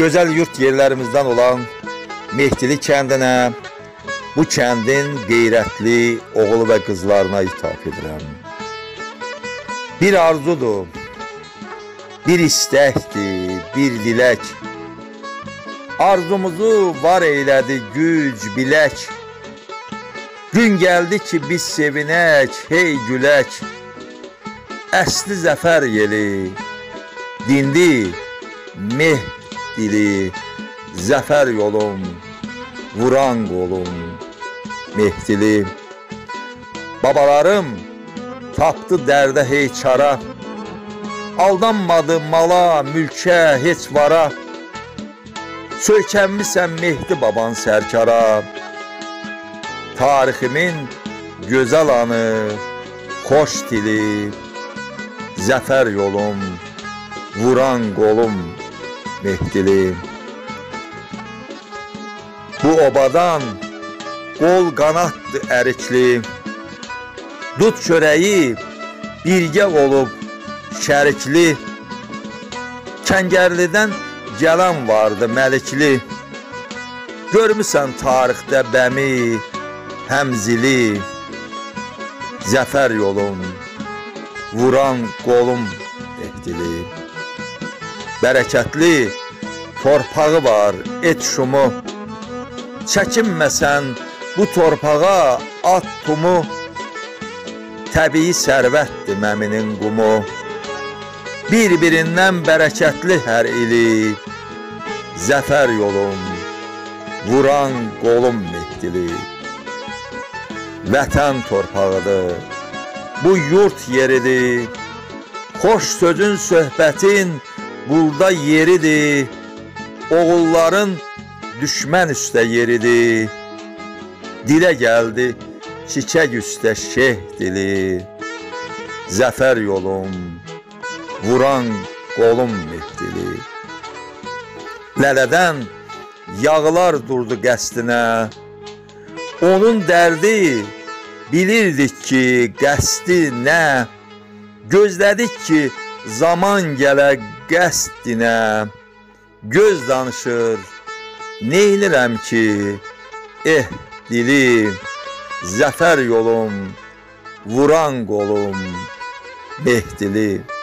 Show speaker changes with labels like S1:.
S1: Gözəl yurt yerlərimizdən olan Mehdili kəndinə, bu kəndin qeyrətli oğul və qızlarına ithaf edirəm. Bir arzudur, bir istəkdir, bir dilək. Arzumuzu var eylədi güc, bilək. Gün gəldi ki biz sevinək, hey gülək. Əsli zəfər yeli, dindi Mehdili, zəfər yolum, vuran qolum Mehdili. Babalarım tapdı dərdə hey çara, aldanmadı mala, mülkə, heç vara. Söykənmisən Mehdi baban sərkara, tariximin gözəl anı, xoş dili, zəfər yolum, vuran qolum Mehdili. Bu obadan qol qanatdır ərikli, dud çörəyi birgə olub şərikli. Kəngərlidən gələn vardı məlikli, görmüsən tarixdə bəmi, həmzili, zəfər yolum, vuran qolum Mehdili. Bərəkətli torpağı var, et şumu, çəkinməsən bu torpağa at tumu. Təbii sərvətdir məminin qumu, bir-birindən bərəkətli hər ili, zəfər yolum, vuran qolum Mehdili. Vətən torpağıdır, bu yurt yeridir, xoş sözün, söhbətin burada yeridir. Oğulların düşmən üstə yeridir, dilə gəldi çiçək üstə Şeyh dili. Zəfər yolum, vuran qolum Mehdili. Lələdən yağlar durdu qəsdinə, onun dərdi bilirdik ki qəsdi nə. Gözlədik ki zaman gələ qəsdinə, göz danışır neynirəm ki dili. Zəfər yolum, vuran qolum Mehdili.